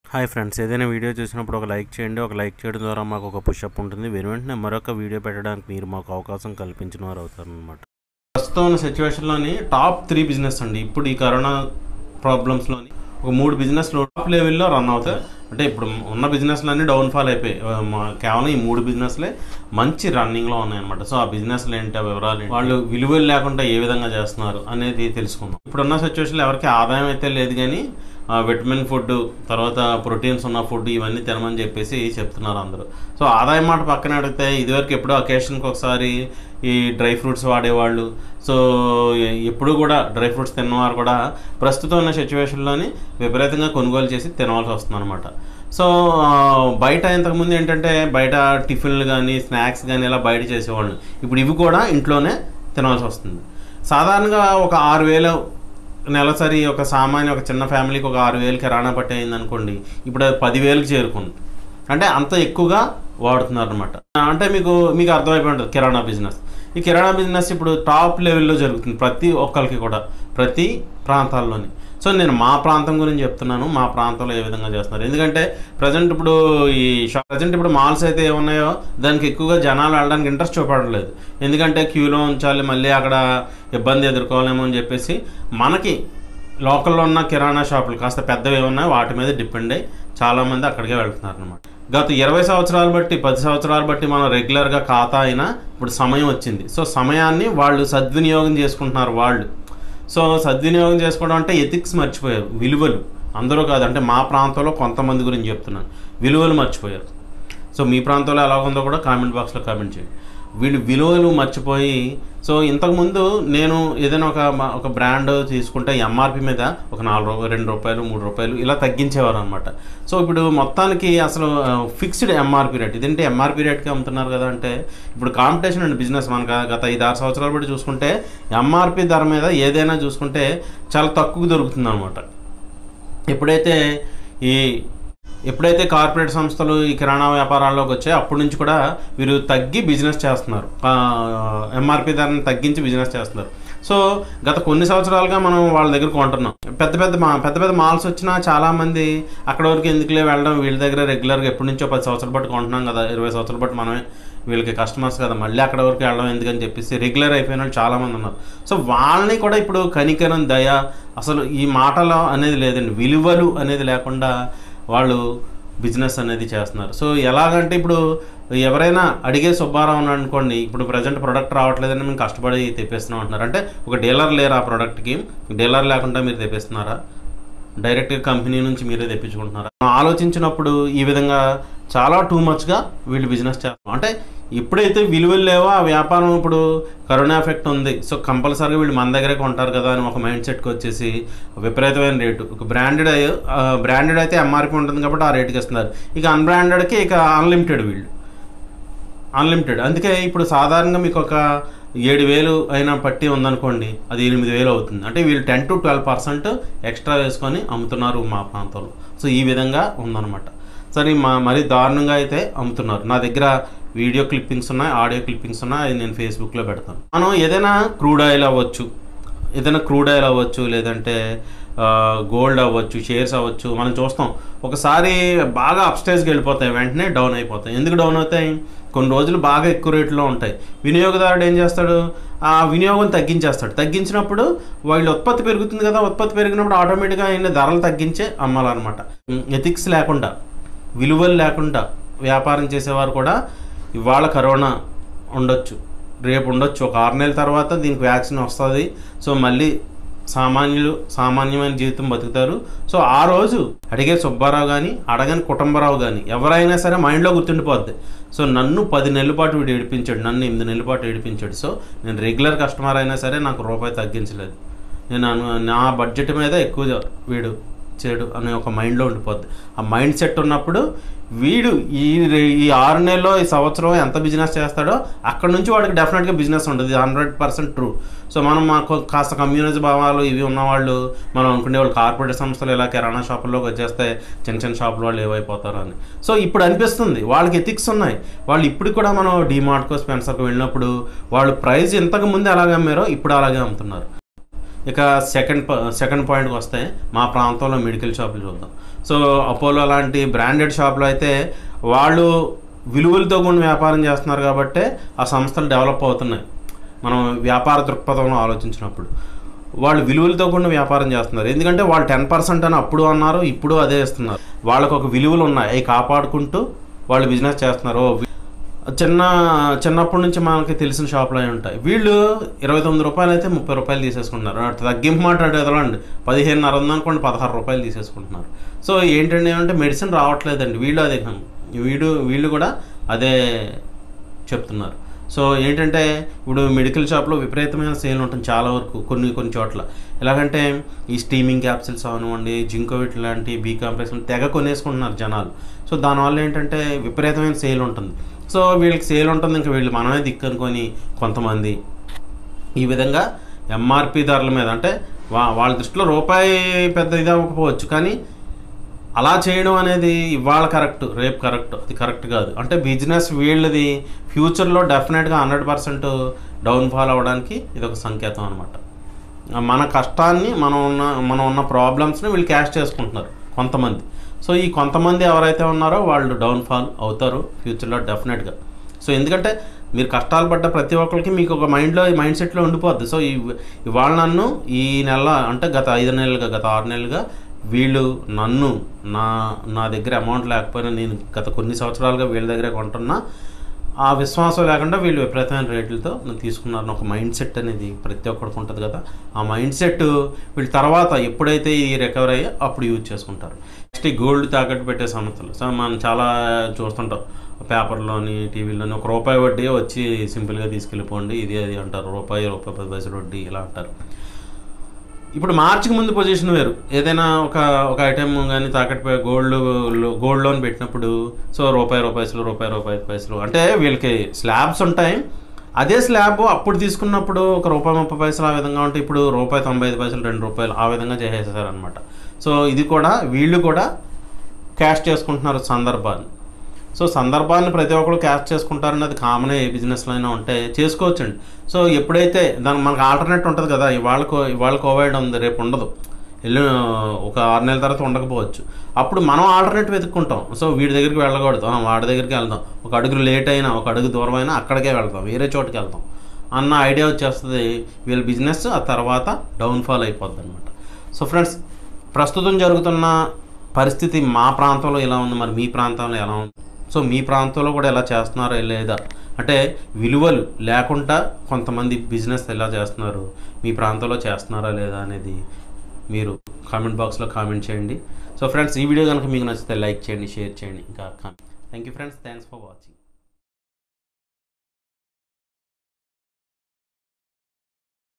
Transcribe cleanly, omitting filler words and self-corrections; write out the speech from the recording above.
Hi friends, ఏదైనా video చూసినప్పుడు ఒక లైక్ చేయండి. ఒక లైక్ చేయడం ద్వారా మాకు ఒక పుషప్ ఉంటుంది. వెంటనే మరొక వీడియో పెట్టడానికి మీరు మాకు అవకాశం కల్పించిన వారు అవుతారనమాట. ప్రస్తుతం ఉన్న సిచ్యువేషన్లోని టాప్ 3 బిజినెస్ అండి. ఇప్పుడు ఈ కరోనా ప్రాబ్లమ్స్లోని ఒక 3 బిజినెస్లు టాప్ లెవెల్లో రన్ అవుతాయి. అంటే ఇప్పుడు ఉన్న బిజినెస్లు అన్నీ డౌన్ఫాల్ అయిపోయి కేవలం ఈ 3 బిజినెస్లే మంచి రన్నింగ్లో ఉన్నాయన్నమాట. సో ఆ బిజినెస్లు ఏంటి, ఆ వివరాలు, వాళ్ళు విలువలు లేకుండా ఏ విధంగా చేస్తున్నారు అనేది తెలుసుకుందాం. ఇప్పుడున్న సిచ్యువేషన్లో ఎవరికి ఆదాయం అయితే లేదు, కానీ విటమిన్ ఫుడ్, తర్వాత ప్రోటీన్స్ ఉన్న ఫుడ్ ఇవన్నీ తినమని చెప్పేసి చెప్తున్నారు అందరూ. సో ఆదాయం మాట పక్కన అడిగితే ఇదివరకు ఎప్పుడో అకేషన్కి ఒకసారి ఈ డ్రై ఫ్రూట్స్ వాడేవాళ్ళు. సో ఎప్పుడు కూడా డ్రై ఫ్రూట్స్ తిన్నవారు కూడా ప్రస్తుతం ఉన్న సిచ్యువేషన్లోని విపరీతంగా కొనుగోలు చేసి తినవలసి వస్తుంది అనమాట. సో బయట ఇంతకుముందు ఏంటంటే బయట టిఫిన్లు కానీ స్నాక్స్ కానీ ఇలా బయట చేసేవాళ్ళు. ఇప్పుడు ఇవి కూడా ఇంట్లోనే తినవలసి వస్తుంది. సాధారణంగా ఒక 6,000 నెలసరి ఒక సామాన్య ఒక చిన్న ఫ్యామిలీకి ఒక 6,000 కిరాణా పట్టి అయింది అనుకోండి. ఇప్పుడు అది 10,000కి చేరుకుంది. అంటే అంత ఎక్కువగా వాడుతున్నారు అనమాట. అంటే మీకు అర్థమైపోయి ఉంటుంది కిరాణా బిజినెస్. ఈ కిరాణా బిజినెస్ ఇప్పుడు టాప్ లెవెల్లో జరుగుతుంది ప్రతి ఒక్కరికి కూడా, ప్రతి ప్రాంతాల్లోని. సో నేను మా ప్రాంతం గురించి చెప్తున్నాను, మా ప్రాంతంలో ఏ విధంగా చేస్తున్నారు. ఎందుకంటే ప్రజెంట్ ఇప్పుడు మాల్స్ అయితే ఏమున్నాయో దానికి ఎక్కువగా జనాలు వెళ్ళడానికి ఇంట్రెస్ట్ చూపడలేదు. ఎందుకంటే క్యూలో ఉంచాలి, మళ్ళీ అక్కడ ఇబ్బంది ఎదుర్కోవాలేమో అని చెప్పేసి మనకి లోకల్లో ఉన్న కిరాణా షాపులు కాస్త పెద్దవి ఏమున్నాయో వాటి మీద డిపెండ్ అయ్యి చాలామంది అక్కడికే వెళ్తున్నారు అనమాట. గత 20 సంవత్సరాలు బట్టి 10 సంవత్సరాలు బట్టి మనం రెగ్యులర్గా ఖాతా అయినా ఇప్పుడు సమయం వచ్చింది. సో సమయాన్ని వాళ్ళు సద్వినియోగం చేసుకుంటున్నారు వాళ్ళు. సో సద్వినియోగం చేసుకోవడం అంటే ఎథిక్స్ మర్చిపోయారు, విలువలు. అందరూ కాదు, అంటే మా ప్రాంతంలో కొంతమంది గురించి చెప్తున్నాను, విలువలు మర్చిపోయారు. సో మీ ప్రాంతంలో ఎలా ఉందో కూడా కామెంట్ బాక్స్లో కామెంట్ చేయండి. వీళ్ళు విలువలు మర్చిపోయి, సో ఇంతకుముందు నేను ఏదైనా ఒక బ్రాండ్ తీసుకుంటే ఎంఆర్పి మీద ఒక 4 రూపాయలు 2 రూపాయలు 3 రూపాయలు ఇలా తగ్గించేవారు అనమాట. సో ఇప్పుడు మొత్తానికి అసలు ఫిక్స్డ్ ఎంఆర్పి రేట్. ఇదేంటి ఎంఆర్పి రేట్కి అమ్ముతున్నారు కదా అంటే, ఇప్పుడు కాంపిటీషన్ అండ్ బిజినెస్ మనకు గత 5-6 సంవత్సరాలు బట్టి చూసుకుంటే ఎంఆర్పి ధర మీద ఏదైనా చూసుకుంటే చాలా తక్కువ దొరుకుతుంది అనమాట. ఎప్పుడైతే కార్పొరేట్ సంస్థలు ఈ కిరాణా వ్యాపారాల్లోకి వచ్చాయో అప్పటి నుంచి కూడా వీరు తగ్గి బిజినెస్ చేస్తున్నారు, ఎంఆర్పి ధరని తగ్గించి బిజినెస్ చేస్తున్నారు. సో గత కొన్ని సంవత్సరాలుగా మనం వాళ్ళ దగ్గర కొంటున్నాం. పెద్ద పెద్ద మాల్స్ వచ్చినా చాలామంది అక్కడ వరకు ఎందుకులే వెళ్ళడం, వీళ్ళ దగ్గర రెగ్యులర్గా ఎప్పటి నుంచో 10 సంవత్సరాల బట్టి కొంటున్నాం కదా, 20 సంవత్సరాల బట్టి మనమే వీళ్ళకి కస్టమర్స్ కదా, మళ్ళీ అక్కడ వరకు వెళ్ళడం ఎందుకని చెప్పేసి రెగ్యులర్ అయిపోయిన వాళ్ళు చాలామంది ఉన్నారు. సో వాళ్ళని కూడా ఇప్పుడు కనికరం, దయ, అసలు ఈ మాటలు అనేది లేదండి, విలువలు అనేది లేకుండా వాళ్ళు బిజినెస్ అనేది చేస్తున్నారు. సో ఎలాగంటే ఇప్పుడు ఎవరైనా అడిగే సుబ్బారావు అనుకోండి, ఇప్పుడు ప్రజెంట్ ప్రోడక్ట్ రావట్లేదని మేము కష్టపడి తెప్పిస్తున్నాం అంటున్నారు. అంటే ఒక డీలర్ లేరు, ఆ ప్రోడక్ట్కి డీలర్ లేకుండా మీరు తెప్పిస్తున్నారా, డైరెక్ట్గా కంపెనీ నుంచి మీరే తెప్పించుకుంటున్నారా? ఆలోచించినప్పుడు ఈ విధంగా చాలా టూ మచ్గా వీళ్ళు బిజినెస్ చేస్తాం. అంటే ఎప్పుడైతే విలువలు లేవో ఆ వ్యాపారం, ఇప్పుడు కరోనా ఎఫెక్ట్ ఉంది, సో కంపల్సరీగా వీళ్ళు మన దగ్గరే కొంటారు కదా అని ఒక మైండ్ సెట్కి వచ్చేసి విపరీతమైన రేటు. ఒక బ్రాండెడ్ అయితే ఎంఆర్పి ఉంటుంది కాబట్టి ఆ రేటుకి ఇస్తున్నారు. ఇక అన్బ్రాండెడ్కి ఇక అన్లిమిటెడ్. అందుకే ఇప్పుడు సాధారణంగా మీకు ఒక 7,000 అయినా పట్టి ఉందనుకోండి, అది 8,000 అవుతుంది. అంటే వీళ్ళు 10 to 12% ఎక్స్ట్రా వేసుకొని అమ్ముతున్నారు మా ప్రాంతంలో. సో ఈ విధంగా ఉందన్నమాట. సరే మరీ దారుణంగా అయితే అమ్ముతున్నారు. నా దగ్గర వీడియో క్లిప్పింగ్స్ ఉన్నాయి, ఆడియో క్లిప్పింగ్స్ ఉన్నాయి, అది నేను ఫేస్బుక్లో పెడతాను. మనం ఏదైనా క్రూడ్ ఆయిల్ అవ్వచ్చు, లేదంటే గోల్డ్ అవ్వచ్చు, షేర్స్ అవ్వచ్చు, మనం చూస్తాం ఒకసారి బాగా అప్స్టేజ్కి వెళ్ళిపోతాయి, వెంటనే డౌన్ అయిపోతాయి. ఎందుకు డౌన్ అవుతాయి? కొన్ని రోజులు బాగా ఎక్కువ రేట్లో ఉంటాయి. వినియోగదారుడు ఏం చేస్తాడు, ఆ వినియోగం తగ్గించినప్పుడు వాళ్ళ ఉత్పత్తి పెరుగుతుంది కదా, ఉత్పత్తి పెరిగినప్పుడు ఆటోమేటిక్గా ఆయన ధరలు తగ్గించే అమ్మాలన్నమాట. ఎథిక్స్ లేకుండా, విలువలు లేకుండా వ్యాపారం చేసేవారు కూడా ఇవాళ కరోనా ఉండొచ్చు, రేపు ఉండొచ్చు, ఒక 6 నెలల తర్వాత దీనికి వ్యాక్సిన్ వస్తుంది. సో మళ్ళీ సామాన్యమైన జీవితం బతుకుతారు. సో ఆ రోజు అడిగే సుబ్బారావు కానీ అడగని కుటుంబరావు కానీ ఎవరైనా సరే మైండ్లో గుర్తుండిపోద్ది. సో నన్ను 10 నెలల పాటు వీడు ఏడిపించాడు, నన్ను 8 నెలల పాటు ఏడిపించాడు. సో నేను రెగ్యులర్ కస్టమర్ అయినా సరే నాకు రూపాయి తగ్గించలేదు, నా బడ్జెట్ మీద ఎక్కువ వీడు చేయడు అనే ఒక మైండ్లో ఉండిపోద్ది. ఆ మైండ్ సెట్ ఉన్నప్పుడు వీడు ఈ 6 నెలల్లో ఈ సంవత్సరం ఎంత బిజినెస్ చేస్తాడో అక్కడ నుంచి వాడికి డెఫినెట్గా బిజినెస్ ఉంటుంది. 100% ట్రూ. సో మనం మాకు కాస్త కమ్యూనిటీ భావాలు ఇవి ఉన్నవాళ్ళు, మనం అనుకునేవాళ్ళు కార్పొరేట్ సంస్థలు ఇలా కిరాణా షాపుల్లోకి వచ్చేస్తే చిన్న షాపుల వాళ్ళు ఏవైపోతారు అని. సో ఇప్పుడు అనిపిస్తుంది వాళ్ళకి ఎథిక్స్ ఉన్నాయి. వాళ్ళు ఇప్పుడు కూడా మనం డిమార్ట్కో స్పెన్సర్కో వెళ్ళినప్పుడు వాళ్ళు ప్రైస్ ఇంతకు ముందు ఎలాగ అమ్మారో ఇప్పుడు అలాగే అమ్ముతున్నారు. ఇక సెకండ్ పాయింట్కి వస్తే మా ప్రాంతంలో మెడికల్ షాపులు చూద్దాం. సో అపోలో లాంటి బ్రాండెడ్ షాపులు అయితే వాళ్ళు విలువలతో కూడిన వ్యాపారం చేస్తున్నారు కాబట్టే ఆ సంస్థలు డెవలప్ అవుతున్నాయి. మనం వ్యాపార దృక్పథంలో ఆలోచించినప్పుడు వాళ్ళు విలువలతో కూడిన వ్యాపారం చేస్తున్నారు. ఎందుకంటే వాళ్ళు 10% అని అప్పుడు అన్నారు, ఇప్పుడు అదే ఇస్తున్నారు. వాళ్ళకు ఒక విలువలు ఉన్నాయి, అవి కాపాడుకుంటూ వాళ్ళు బిజినెస్ చేస్తున్నారు. చిన్నప్పటి నుంచి మనకి తెలిసిన షాపులు అవి ఉంటాయి. వీళ్ళు 29 రూపాయలు అయితే 30 రూపాయలు తీసేసుకుంటున్నారు. తగ్గింపు మాట్లాడేదండి 15.5 ఉందనుకోండి 16 రూపాయలు తీసేసుకుంటున్నారు. సో ఏంటంటే ఏమంటే మెడిసిన్ రావట్లేదండి, వీళ్ళు కూడా అదే చెప్తున్నారు. సో ఏంటంటే ఇప్పుడు మెడికల్ షాప్లో విపరీతమైన సేల్ ఉంటుంది చాలా వరకు కొన్ని చోట్ల. ఎలాగంటే ఈ స్టీమింగ్ క్యాప్సిల్స్ అవనివ్వండి, జింకోవిట్ లాంటి బీ కాంప్లెక్స్ తెగ కొనేసుకుంటున్నారు జనాలు. సో దానివల్ల ఏంటంటే విపరీతమైన సేల్ ఉంటుంది. సో వీళ్ళకి సేల్ ఉంటుంది, ఇంకా వీళ్ళు మనమే దిక్కు అనుకొని కొంతమంది ఈ విధంగా ఎంఆర్పి ధరల మీద, అంటే వాళ్ళ దృష్టిలో రూపాయి పెద్ద ఇది అవ్వకపోవచ్చు, కానీ అలా చేయడం అనేది ఇవాళ కరెక్ట్, రేపు కరెక్ట్, అది కరెక్ట్ కాదు. అంటే బిజినెస్ వీళ్ళది ఫ్యూచర్లో డెఫినెట్గా 100% డౌన్ఫాల్ అవ్వడానికి ఇది ఒక సంకేతం అనమాట. మన కష్టాన్ని మనం ఉన్న ప్రాబ్లమ్స్ని వీళ్ళు క్యాష్ చేసుకుంటున్నారు కొంతమంది. సో ఈ కొంతమంది ఎవరైతే ఉన్నారో వాళ్ళు డౌన్ఫాల్ అవుతారు ఫ్యూచర్లో డెఫినెట్గా. సో ఎందుకంటే మీరు కష్టాలు పడ్డ ప్రతి ఒక్కరికి మీకు ఒక మైండ్ సెట్లో ఉండిపోద్ది. సో ఇవాళ నన్ను ఈ నెల అంటే గత 5 నెలలుగా, గత 6 నెలలుగా వీళ్ళు నన్ను నా దగ్గర అమౌంట్ లేకపోయినా నేను గత కొన్ని సంవత్సరాలుగా వీళ్ళ దగ్గరే కొంటున్నా, ఆ విశ్వాసం లేకుండా వీళ్ళు విపరీతమైన రేట్లతో తీసుకున్నారని ఒక మైండ్ సెట్ అనేది ప్రతి ఒక్కరికి ఉంటుంది కదా. ఆ మైండ్ సెట్ వీళ్ళు తర్వాత ఎప్పుడైతే ఈ రికవర్ అయ్యో అప్పుడు యూజ్ చేసుకుంటారు. నెక్స్ట్ ఈ గోల్డ్ తాకట్టు పెట్టే సంస్థలు. సో మనం చాలా చూస్తుంటాం పేపర్లోని, టీవీలోని, ₹1 వడ్డీ వచ్చి సింపుల్గా తీసుకెళ్ళిపోండి ఇది అది అంటారు. రూపాయి 10 పైసలు వడ్డీ ఇలా అంటారు. ఇప్పుడు మార్చికి ముందు పొజిషన్ వేరు. ఏదైనా ఒక ఐటెం కానీ తాకట్టు గోల్డ్ లోన్ పెట్టినప్పుడు సో ₹1 అంటే వీళ్ళకి స్లాబ్స్ ఉంటాయి. అదే స్లాబ్ అప్పుడు తీసుకున్నప్పుడు ₹1.30 ఆ విధంగా ఉంటే ఇప్పుడు ₹1.95 ₹2 ఆ విధంగా చేసేసారనమాట. సో ఇది కూడా వీళ్ళు కూడా క్యాష్ చేసుకుంటున్నారు సందర్భాన్ని. సో సందర్భాన్ని ప్రతి ఒక్కరు క్యాష్ చేసుకుంటారని అది కామన్, ఏ బిజినెస్లో అయినా ఉంటే చేసుకోవచ్చండి. సో ఎప్పుడైతే దానికి మనకు ఆల్టర్నేట్ ఉంటుంది కదా, ఇవాళ కోవిడ్ ఉంది రేపు ఉండదు, ఒక 6 నెలల తర్వాత ఉండకపోవచ్చు, అప్పుడు మనం ఆల్టర్నేట్ వెతుక్కుంటాం. సో వీడి దగ్గరికి వెళ్ళకూడదు, వాడి దగ్గరికి వెళ్దాం, ఒక అడుగు లేట్ అయినా ఒక అడుగు దూరం అయినా అక్కడికే వెళ్తాం, వేరే చోటుకి వెళ్తాం అన్న ఐడియా వచ్చేస్తుంది. వీళ్ళ బిజినెస్ ఆ తర్వాత డౌన్ఫాల్ అయిపోద్ది అనమాట. సో ఫ్రెండ్స్, ప్రస్తుతం జరుగుతున్న పరిస్థితి మా ప్రాంతంలో ఎలా ఉంది, మరి మీ ప్రాంతంలో ఎలా ఉంది, సో మీ ప్రాంతంలో కూడా ఎలా చేస్తున్నారో లేదా, అంటే విలువలు లేకుండా కొంతమంది బిజినెస్ ఎలా చేస్తున్నారు, మీ ప్రాంతంలో చేస్తున్నారా లేదా అనేది మీరు కామెంట్ బాక్స్లో కామెంట్ చేయండి. సో ఫ్రెండ్స్, ఈ వీడియో కనుక మీకు నచ్చితే లైక్ చేయండి, షేర్ చేయండి, ఇంకా comment. Thank you friends, thanks for watching.